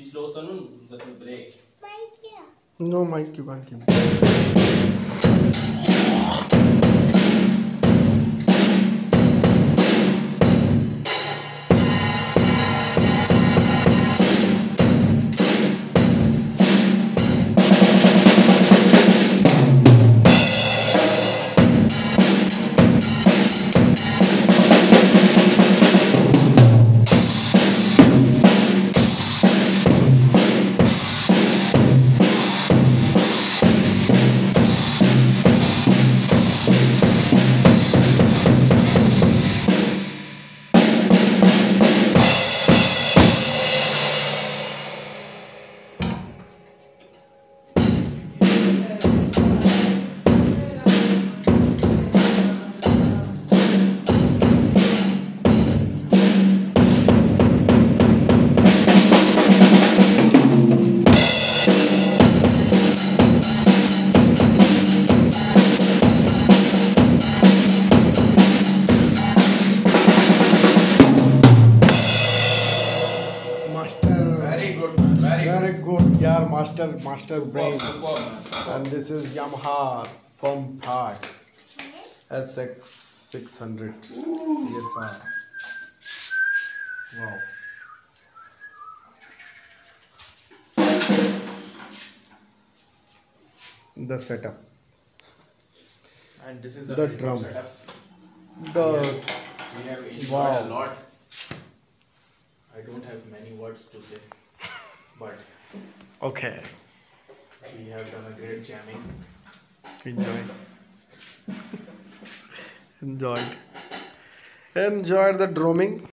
slow sonun that will break. No mic, you can't keep. Very good, yeah, master brain. And this is Yamaha Compact SX 600 PSR. Wow. The setup. And this is The drums. Setup. We have enjoyed Wow. a lot. I don't have many words to say, but Okay. we have done a great jamming. Enjoyed. Enjoyed the drumming.